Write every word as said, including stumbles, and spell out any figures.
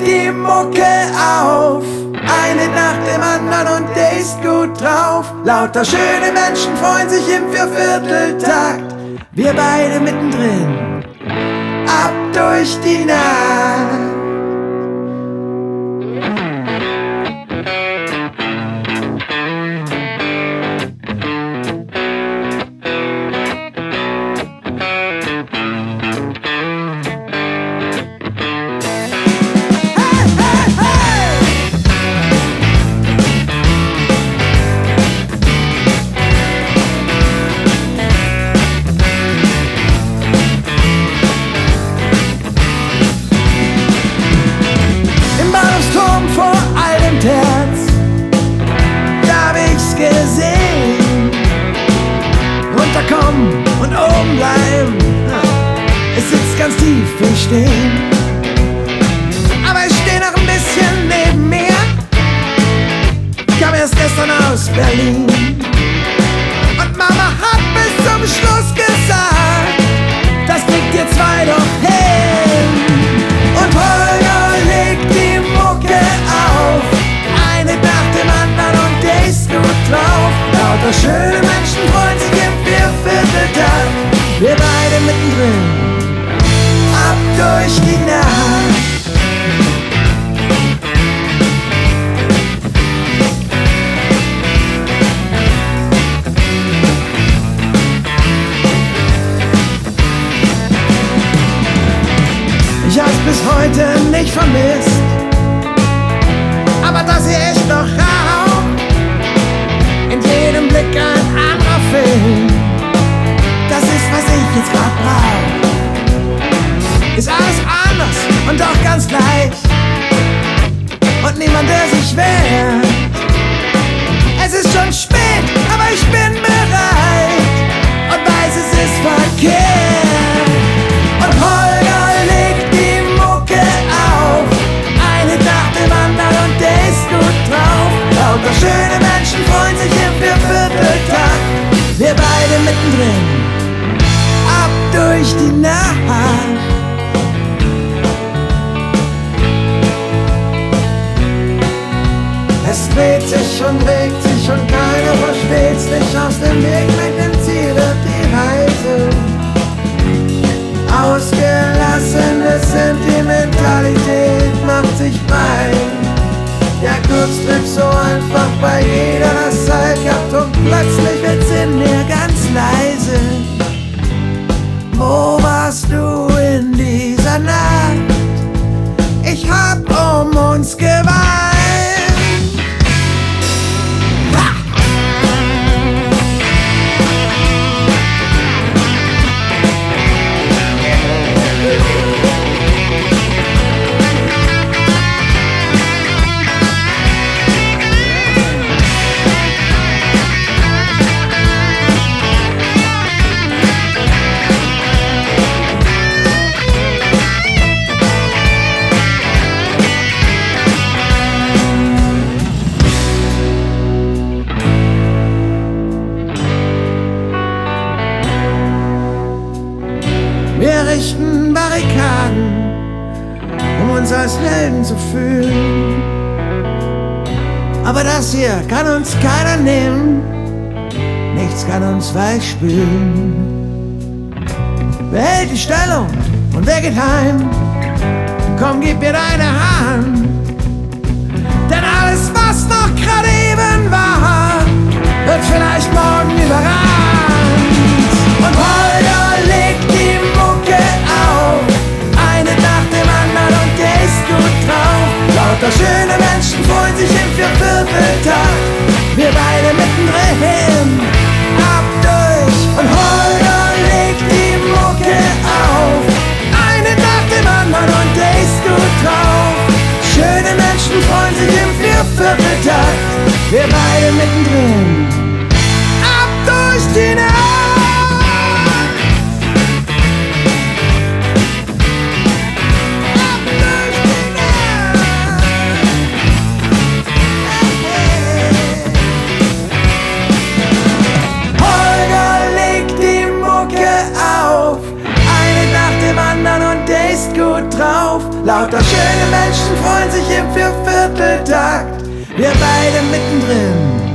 legt die Mucke auf. Eine nach dem anderen und der ist gut drauf. Lauter schöne Menschen freuen sich im Viervierteltakt. Wir beide mittendrin, ab durch die Nacht. Runterkommen und oben bleiben, es sitzt ganz tief im Stehen. Aber ich stehe noch ein bisschen neben mir. Ich kam erst gestern aus Berlin. Und Mama hat bis zum Schluss gesagt, das kriegt ihr zwei doch hin. Und Holger legt die Mucke auf. Eine nach dem anderen und der ist gut drauf. Lauter schöne Menschen freuen sich im Viervierteltakt. Wir beide mittendrin, ab durch die Nacht. Ich hab's bis heute nicht vermisst, aber das hier echt noch raucht. In jedem Blick ein anderer Film. Das ist, was ich jetzt grad brauch. Ist alles anders und doch ganz gleich. Und niemand, der sich wehrt. Es ist schon spät, aber ich bin bereit und weiß, es ist verkehrt. Und Holger legt die Mucke auf. Eine nach dem anderen und der ist gut drauf. Lauter schöne Menschen freuen sich im Viervierteltakt. Wir beide mittendrin, ab durch die Nacht. Es dreht sich und regt sich und keiner versteht's nicht. Aus dem Weg mit dem Ziel wird die Reise. Ausgelassene Sentimentalität macht sich breit. Der Kurztrip so einfach bei jeder das Zeit gehabt und plötzlich wird's in mir ganz leise. Wo warst du in dieser Nacht? Ich hab um uns geweint. Wir richten Barrikaden, um uns als Helden zu fühlen. Aber das hier kann uns keiner nehmen, nichts kann uns weichspülen. Wer hält die Stellung und wer geht heim? Komm, gib mir deine Hand. Denn alles, was noch gerade eben war, wird vielleicht morgen überrannt. Und Holger legt die Mucke auf. Eine nach dem anderen und der ist gut drauf. Lauter schöne Menschen freuen sich im Viervierteltakt. Wir beide mittendrin, ab durch. Und Holger legt die Mucke auf. Eine nach dem anderen und der ist gut drauf. Schöne Menschen freuen sich im Viervierteltakt. Wir beide mittendrin, ab durch Lauter schöne Menschen freuen sich im Viervierteltakt. Wir beide mittendrin